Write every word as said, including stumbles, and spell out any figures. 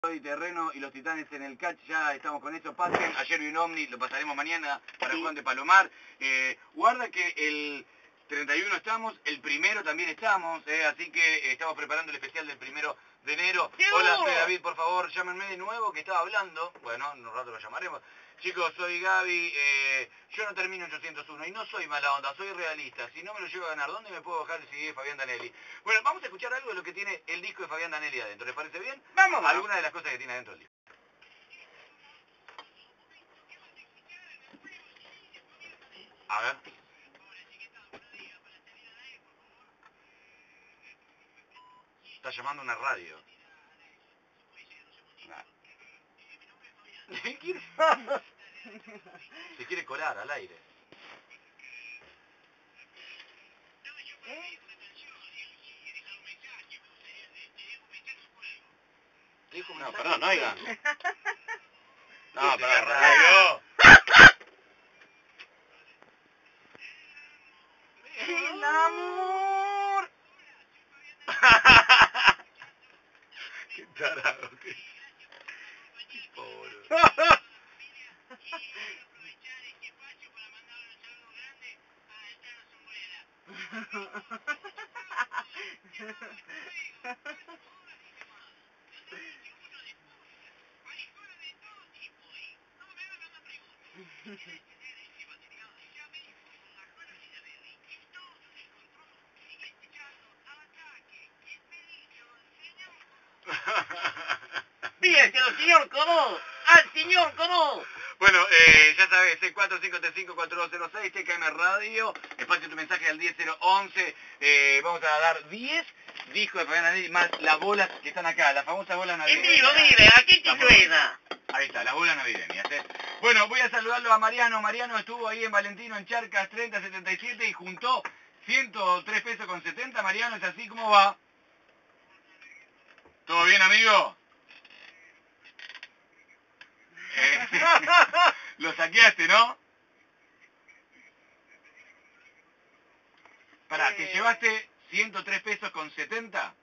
Hoy Terreno y los Titanes en el catch, ya estamos con eso, pasen, ayer vi un Omni, lo pasaremos mañana para Juan de Palomar, eh, guarda que el treinta y uno estamos, el primero también estamos, eh, así que eh, estamos preparando el especial del primero de enero. Hola, soy David, por favor, llámenme de nuevo que estaba hablando, bueno, en un rato lo llamaremos. Chicos, soy Gaby, eh, yo no termino ochocientos uno y no soy mala onda, soy realista. Si no me lo llevo a ganar, ¿dónde me puedo bajar el C D de Fabián Danelli? Bueno, vamos a escuchar algo de lo que tiene el disco de Fabián Danelli adentro, ¿les parece bien? Vamos, vamos. Algunas de las cosas que tiene adentro el disco. A ver. Está llamando a una radio. Nah. Se quiere colar al aire. ¿Eh? No, perdón, no oigan. No, pero pero radio. El amor. Qué tarado, qué... Pobre. Pídeselo, señor Coró, al señor Coró. Bueno, eh, ya sabes, C cuatro cinco tres cinco cuatro dos cero seis, T K M Radio, espacio tu mensaje al diez cero once, eh, vamos a dar diez discos de Fabián Danelli más las bolas que están acá, las famosas bolas En navideñas. vivo, mire, aquí te Vamos. suena. Ahí está, las bolas navideñas. ¿eh? Bueno, voy a saludarlo a Mariano. Mariano estuvo ahí en Valentino, en Charcas treinta setenta y siete y juntó ciento tres pesos con setenta. Mariano, ¿es así? ¿Cómo va? ¿Todo bien, amigo? Eh, lo saqueaste, ¿no? Pará, ¿te Eh. llevaste ciento tres pesos con setenta?